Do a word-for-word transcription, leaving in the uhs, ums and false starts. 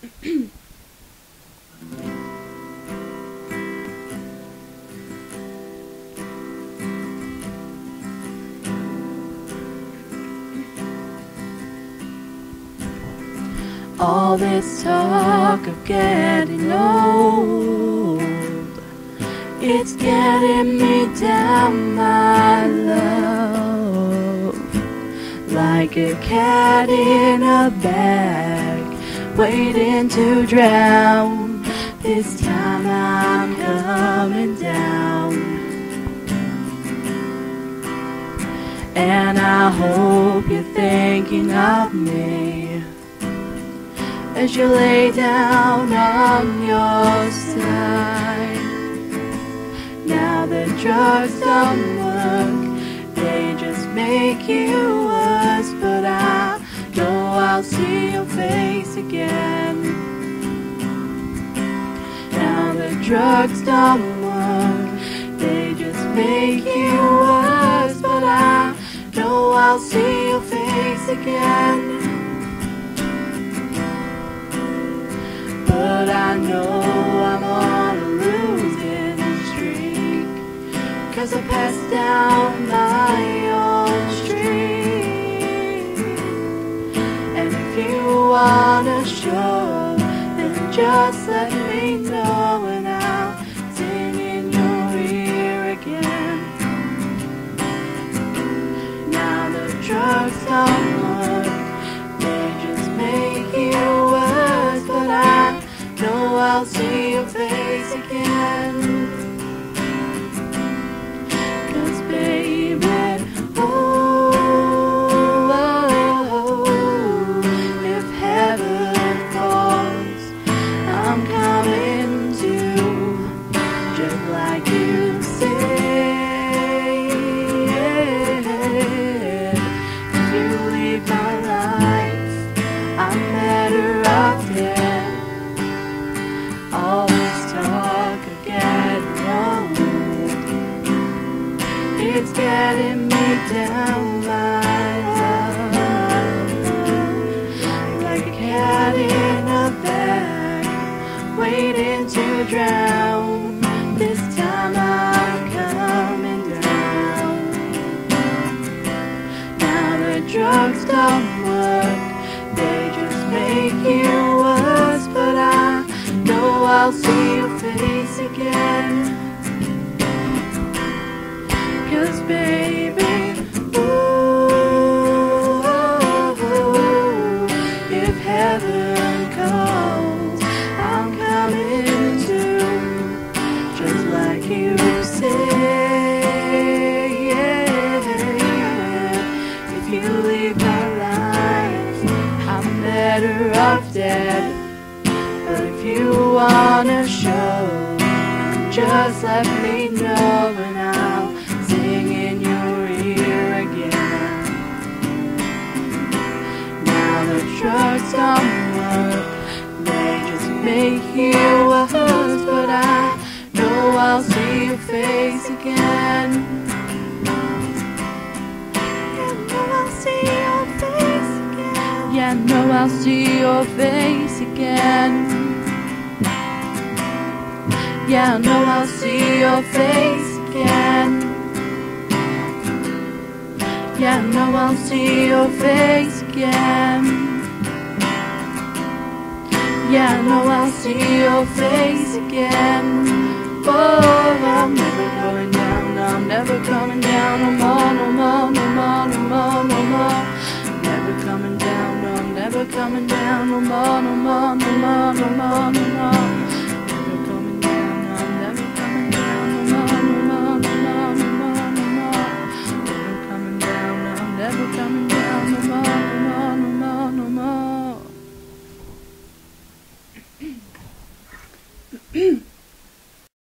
All this talk of getting old, it's getting me down, my love, like a cat in a bag, waiting to drown. This time I'm coming down, and I hope you're thinking of me as you lay down on your side. Now the drugs don't work, they just make you worse, but I know I'll see your face again. Now the drugs don't work, they just make you worse, but I know I'll see your face again. But I know I'm on a losing streak, 'cause I passed down my old streak. And if you wanna show, then just let me know, and I'll sing in your ear again. Now the drugs don't work, they just make you worse, but I know I'll see your face again. 'Cause baby, oh, oh, if heaven falls, I'm coming to, just like you said. If you leave my life, I'm better off dead. All this talk of getting old, it's getting me down, my love, like a cat in a bag, waiting to drown. This time I'm coming down. Now the drugs don't work, they just make you worse, but I know I'll see your face again. 'Cause baby, ooh, if heaven calls, I'm coming too, just like you said. If you leave my life, I'm better off dead. But if you wanna show, just let me know, and I'll sing in your ear again. Now the drugs don't work, they just make you worse, but I know I'll see your face again. Yeah, I know I'll see your face again. Yeah, I know I'll see your face again. Yeah, I know I'll see your face again. Yeah, I know I'll see your face again. Yeah, I know I'll see your face again. Oh, I'm never going down, I'm never coming down, no more, no more, no more, no more, no more. Never coming down, no, I'm never coming down, no more, no more, no more, no more, no more. Never coming down no more.